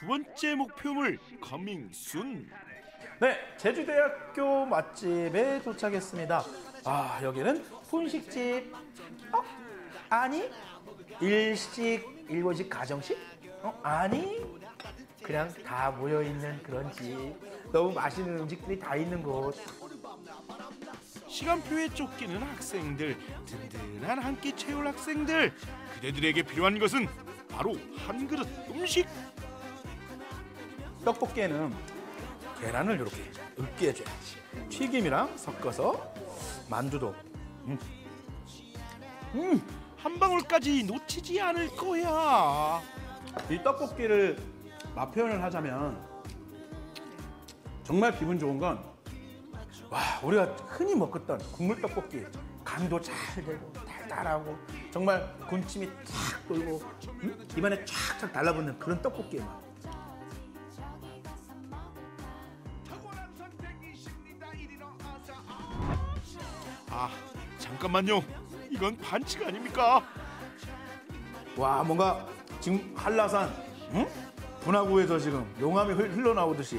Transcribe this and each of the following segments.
두 번째 목표물 커밍 순. 네, 제주대학교 맛집에 도착했습니다. 아, 여기는 분식집? 아니? 일식, 일본식, 가정식? 아니? 그냥 다 모여있는 그런 집. 너무 맛있는 음식들이 다 있는 곳. 시간표에 쫓기는 학생들, 든든한 한 끼 채울 학생들, 그대들에게 필요한 것은 바로 한 그릇 음식. 떡볶이에는 계란을 이렇게 으깨줘야지. 튀김이랑 섞어서 만두도. 한 방울까지 놓치지 않을 거야. 이 떡볶이를 맛 표현을 하자면 정말 기분 좋은 건, 와, 우리가 흔히 먹었던 국물 떡볶이, 간도 잘 되고 달달하고 정말 군침이 탁 돌고 입안에 쫙쫙 달라붙는 그런 떡볶이의 맛. 아, 잠깐만요. 이건 반칙 아닙니까? 와, 뭔가 지금 한라산, 분화구에서 지금 용암이 흘러나오듯이.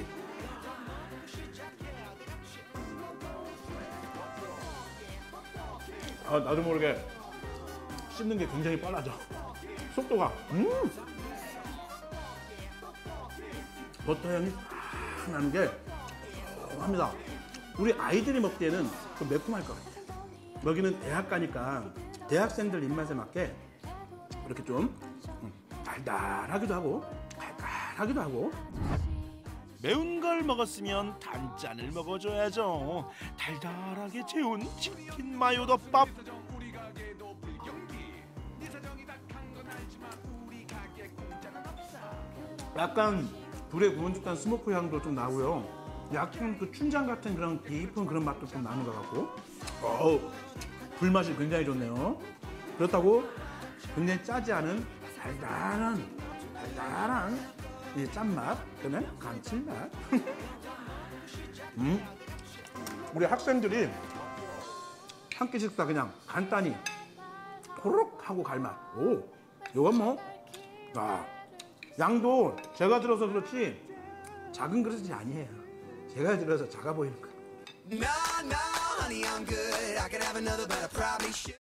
아, 나도 모르게 씹는 게 굉장히 빨라져. 속도가. 버터 향이 팍 나는 게 합니다. 우리 아이들이 먹기에는 좀 매콤할 것 같아요. 여기는 대학 가니까 대학생들 입맛에 맞게 이렇게 좀 달달하기도 하고 칼칼하기도 하고. 매운 걸 먹었으면 단짠을 먹어줘야죠. 달달하게 재운 치킨 마요 덮밥. 약간 불에 구운 듯한 스모크 향도 좀 나고요. 약간 그 춘장 같은 그런 깊은 그런 맛도 좀 나는 것 같고. 불맛이 굉장히 좋네요. 그렇다고 굉장히 짜지 않은 달달한 이 짠맛, 그러면 감칠맛. 우리 학생들이 한 끼 식사 그냥 간단히 호로록 하고 갈 맛. 오, 이건 뭐, 양도 제가 들어서 그렇지 작은 그릇이 아니에요. 제가 들어서 작아 보이는 거예요.